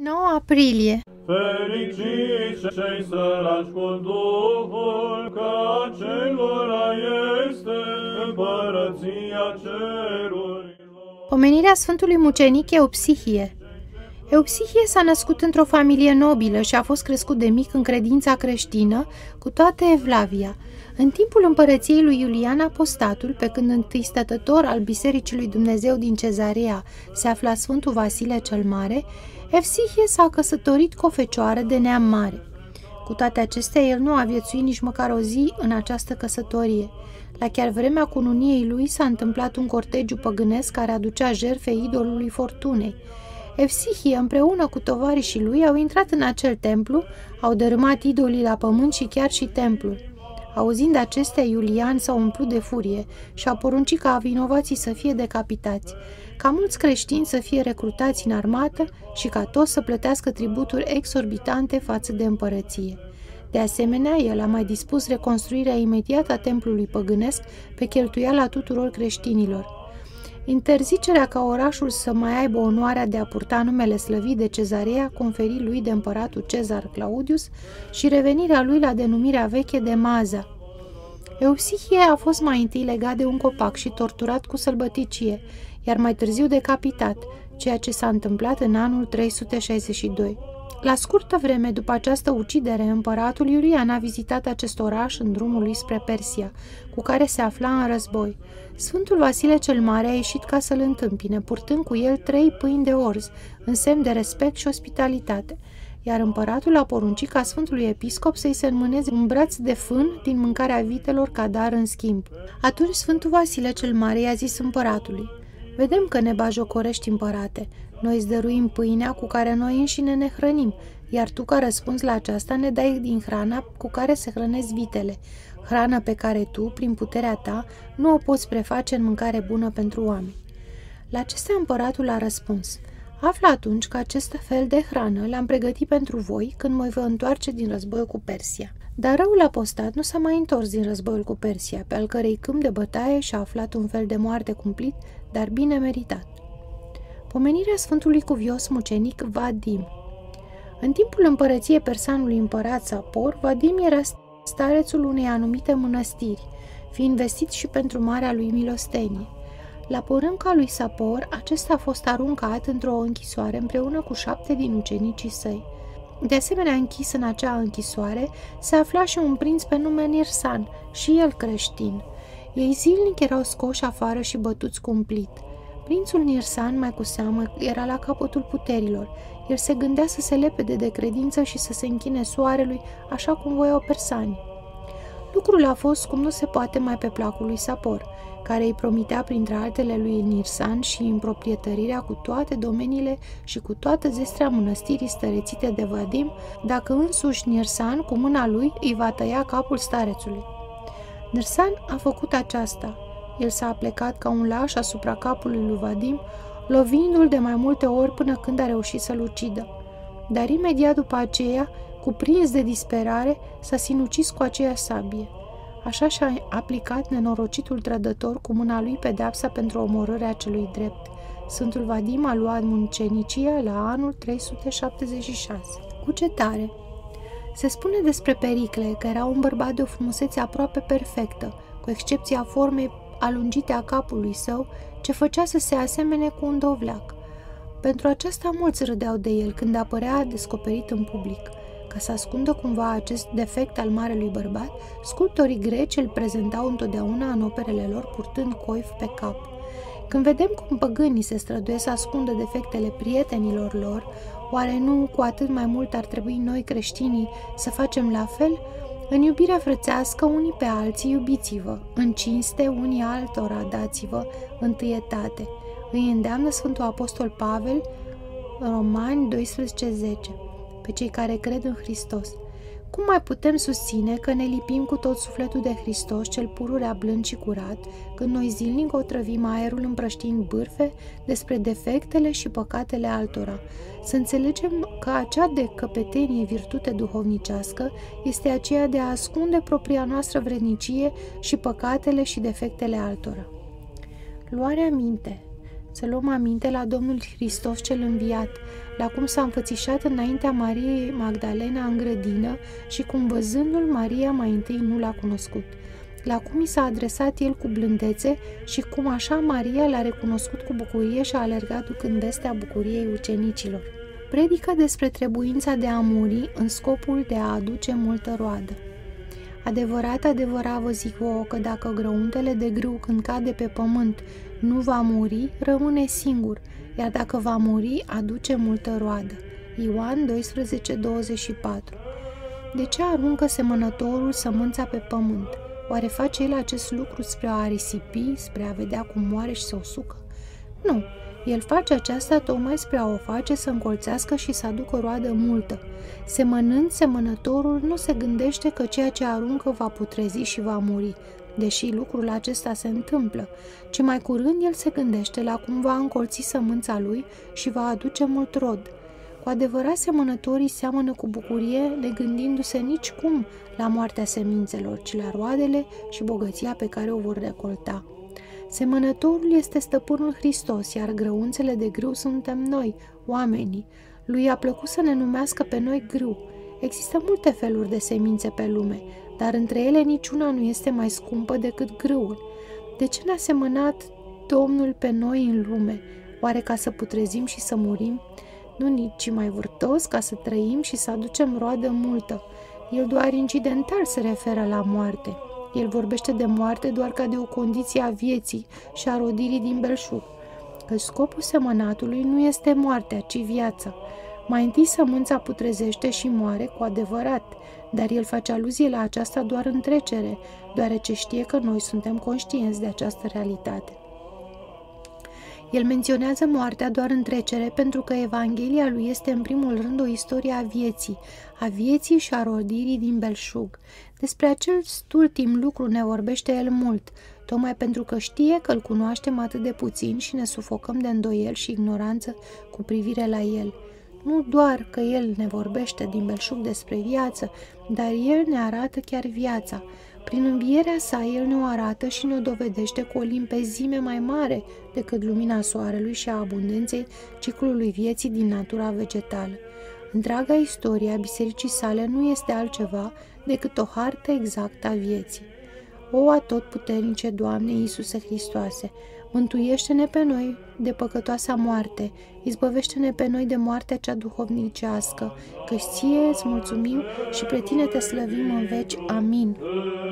9 aprilie. Fericiți cei săraci cu Duhul, că acelora este împărăția cerurilor. Pomenirea Sfântului Mucenic Eupsihie. Eupsihie s-a născut într-o familie nobilă și a fost crescut de mic în credința creștină cu toată Evlavia. În timpul împărăției lui Iulian Apostatul, pe când întâi stătător al Bisericii lui Dumnezeu din Cezarea se afla Sfântul Vasile cel Mare, Eupsihie s-a căsătorit cu o fecioară de neam mare. Cu toate acestea, el nu a viețuit nici măcar o zi în această căsătorie. La chiar vremea cununiei lui s-a întâmplat un cortegiu păgânesc care aducea jertfe idolului Fortunei. Eupsihie împreună cu tovarășii lui au intrat în acel templu, au dărâmat idolii la pământ și chiar și templul. Auzind acestea, Iulian s-a umplut de furie și a poruncit ca vinovații să fie decapitați, ca mulți creștini să fie recrutați în armată și ca toți să plătească tributuri exorbitante față de împărăție. De asemenea, el a mai dispus reconstruirea imediată a templului păgânesc pe cheltuiala tuturor creștinilor. Interzicerea ca orașul să mai aibă onoarea de a purta numele slăvit de Cezarea, conferit lui de împăratul Cezar Claudius, și revenirea lui la denumirea veche de Maza. Eupsihie a fost mai întâi legat de un copac și torturat cu sălbăticie, iar mai târziu decapitat, ceea ce s-a întâmplat în anul 362. La scurtă vreme după această ucidere, împăratul Iulian a vizitat acest oraș în drumul lui spre Persia, cu care se afla în război. Sfântul Vasile cel Mare a ieșit ca să-l întâmpine, purtând cu el 3 pâini de orz, în semn de respect și ospitalitate, iar împăratul a poruncit ca Sfântului Episcop să-i se înmâneze un braț de fân din mâncarea vitelor ca dar în schimb. Atunci Sfântul Vasile cel Mare i-a zis împăratului: „Vedem că ne bajocorești, împărate. Noi îți dăruim pâinea cu care noi înșine ne hrănim, iar tu, ca răspuns la aceasta, ne dai din hrana cu care se hrănesc vitele, hrană pe care tu, prin puterea ta, nu o poți preface în mâncare bună pentru oameni.” La acestea împăratul a răspuns: „Află atunci că acest fel de hrană l-am pregătit pentru voi când mă voi întoarce din războiul cu Persia.” Dar răul apostat nu s-a mai întors din războiul cu Persia, pe al cărei câmp de bătaie și-a aflat un fel de moarte cumplit, dar bine meritat. Pomenirea Sfântului Cuvios Mucenic Vadim. În timpul împărăției persanului împărat Sapor, Vadim era starețul unei anumite mănăstiri, fiind vestit și pentru marea lui milostenie. La porunca lui Sapor, acesta a fost aruncat într-o închisoare împreună cu 7 din ucenicii săi. De asemenea, închis în acea închisoare se afla și un prinț pe nume Nirsan, și el creștin. Ei zilnic erau scoși afară și bătuți cumplit. Prințul Nirsan, mai cu seamă, era la capătul puterilor. El se gândea să se lepede de credință și să se închine soarelui, așa cum voiau persanii. Lucrul a fost cum nu se poate mai pe placul lui Sapor, care îi promitea printre altele lui Nirsan și împroprietărirea cu toate domeniile și cu toată zestrea mănăstirii stărețite de Vadim, dacă însuși Nirsan, cu mâna lui, îi va tăia capul starețului. Nirsan a făcut aceasta. El s-a aplecat ca un laș asupra capului lui Vadim, lovindu-l de mai multe ori până când a reușit să-l ucidă. Dar imediat după aceea, cuprins de disperare, s-a sinucis cu aceeași sabie. Așa și-a aplicat nenorocitul trădător cu mâna lui pedeapsa pentru omorârea celui drept. Sfântul Vadim a luat muncenicia la anul 376. Cugetare. Se spune despre Pericle că era un bărbat de o frumusețe aproape perfectă, cu excepția formei alungite a capului său, ce făcea să se asemene cu un dovleac. Pentru aceasta mulți râdeau de el când apărea descoperit în public. Ca să ascundă cumva acest defect al marelui bărbat, sculptorii greci îl prezentau întotdeauna în operele lor purtând coif pe cap. Când vedem cum păgânii se străduiesc să ascundă defectele prietenilor lor, oare nu cu atât mai mult ar trebui noi creștinii să facem la fel? În iubirea frățească, unii pe alții iubiți-vă, în cinste unii altora dați-vă întâietate. Îi îndeamnă Sfântul Apostol Pavel, Romani 12:10, pe cei care cred în Hristos. Cum mai putem susține că ne lipim cu tot sufletul de Hristos, cel pururea blând și curat, când noi zilnic otrăvim aerul împrăștiind bârfe despre defectele și păcatele altora? Să înțelegem că acea de căpetenie virtute duhovnicească este aceea de a ascunde propria noastră vrednicie și păcatele și defectele altora. Luarea minte. Să luăm aminte la Domnul Hristos cel înviat, la cum s-a înfățișat înaintea Mariei Magdalena în grădină și cum văzându-l Maria mai întâi nu l-a cunoscut, la cum i s-a adresat el cu blândețe și cum așa Maria l-a recunoscut cu bucurie și a alergat ducând vestea bucuriei ucenicilor. Predică despre trebuința de a muri în scopul de a aduce multă roadă. Adevărat, adevărat vă zic vouă că dacă grăuntele de grâu când cade pe pământ nu va muri, rămâne singur, iar dacă va muri, aduce multă roadă. Ioan 12:24. De ce aruncă semănătorul sămânța pe pământ? Oare face el acest lucru spre a risipi, spre a vedea cum moare și să o sucă? Nu, el face aceasta tocmai spre a o face să încolțească și să aducă roadă multă. Semănând, semănătorul nu se gândește că ceea ce aruncă va putrezi și va muri, deși lucrul acesta se întâmplă, ci mai curând el se gândește la cum va încolți sămânța lui și va aduce mult rod. Cu adevărat, semănătorii seamănă cu bucurie, negândindu-se nicicum la moartea semințelor, ci la roadele și bogăția pe care o vor recolta. Semănătorul este stăpânul Hristos, iar grăunțele de grâu suntem noi, oamenii. Lui a plăcut să ne numească pe noi grâu. Există multe feluri de semințe pe lume, dar între ele niciuna nu este mai scumpă decât grâul. De ce ne-a semănat Domnul pe noi în lume? Oare ca să putrezim și să murim? Nu nici mai vârtos, ca să trăim și să aducem roadă multă. El doar incidental se referă la moarte. El vorbește de moarte doar ca de o condiție a vieții și a rodirii din belșug. Că scopul semănatului nu este moartea, ci viața. Mai întâi sămânța putrezește și moare cu adevărat, dar el face aluzie la aceasta doar în trecere, deoarece știe că noi suntem conștienți de această realitate. El menționează moartea doar în trecere pentru că Evanghelia lui este în primul rând o istorie a vieții și a rodirii din belșug. Despre acest ultim lucru ne vorbește el mult, tocmai pentru că știe că îl cunoaștem atât de puțin și ne sufocăm de îndoiel și ignoranță cu privire la el. Nu doar că el ne vorbește din belșug despre viață, dar el ne arată chiar viața. Prin învierea sa, el ne-o arată și ne-o dovedește cu o limpezime mai mare decât lumina soarelui și a abundenței ciclului vieții din natura vegetală. Întreaga istorie a bisericii sale nu este altceva decât o hartă exactă a vieții. O atotputernice Doamne Iisuse Hristoase, mântuiește-ne pe noi de păcătoasa moarte, izbăvește-ne pe noi de moartea cea duhovnicească, că ție îți mulțumim și pre tine te slăvim în veci. Amin.